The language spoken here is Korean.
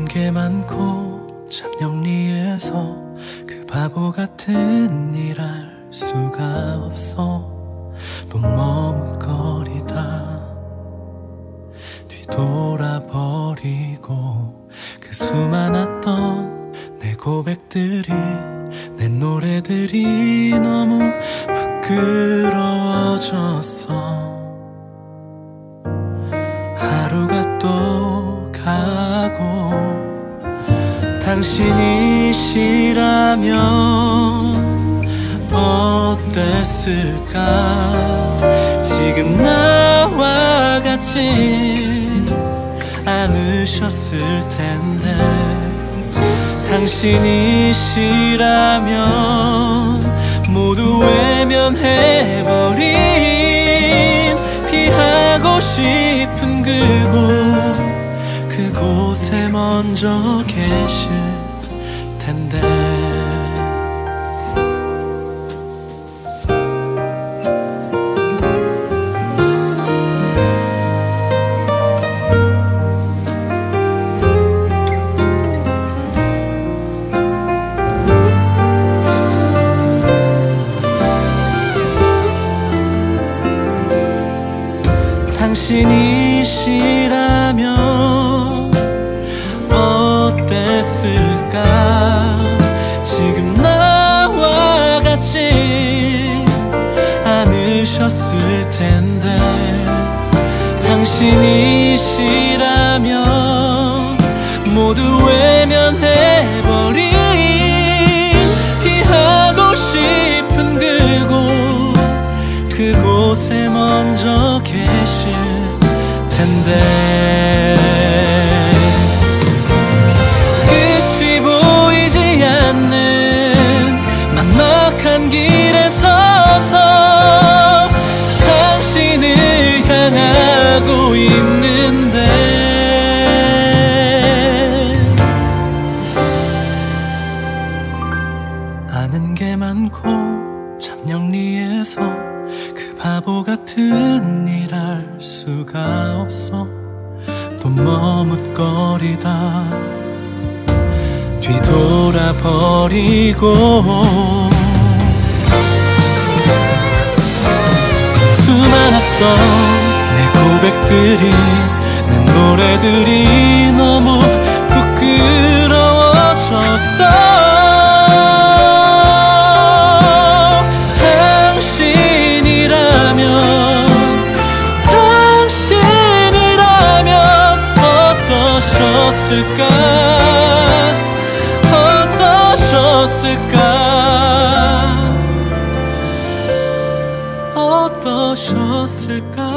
게 많고 참 영리해서 그 바보 같은 일 할 수가 없어. 또 머뭇거리다 뒤돌아버리고 그 수많았던 내 고백들이 내 노래들이 너무 부끄러워졌어. 하루가 또 가고 당신이시라면 어땠을까. 지금 나와 같지 않으셨을 텐데 당신이시라면 모두 외면해버린 피하고 싶은 그곳에 먼저 계실 텐데. 당신이시라면 어땠을까. 지금 나와 같지 않으셨을 텐데 당신이시라면 모두 외면해버린 피하고 싶은 그곳에 먼저 계실 텐데. 끝이 보이지 않는 막막한 길에 서서 당신을 향하고 있는데 아는 게 많고 참 영리해서 그 바보 같은 일 할 수가 없어. 또 머뭇거리다 뒤돌아버리고 수많았던 내 고백들이 내 노래들이 너무 부끄러워졌어. 어떠셨을까.